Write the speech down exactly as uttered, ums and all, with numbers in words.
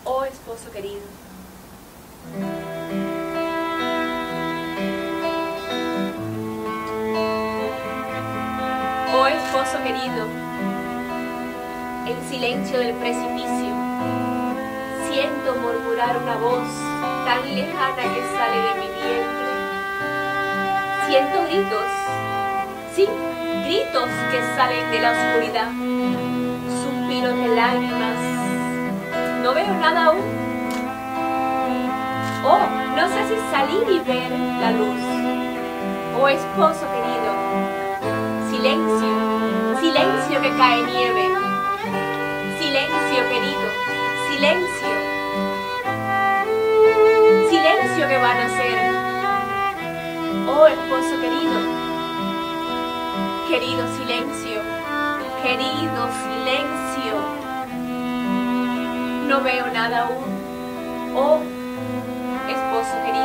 Oh esposo querido. Oh esposo querido, en silencio del precipicio, siento murmurar una voz tan lejana que sale de mi vientre. Siento gritos, sí, gritos que salen de la oscuridad, suspiros de lágrimas. No veo nada aún. Oh, no sé si salir y ver la luz. Oh esposo querido, silencio, silencio que cae nieve. Silencio querido, silencio. Silencio que van a ser. Oh esposo querido, querido silencio, querido silencio. No veo nada aún. Oh esposo querido.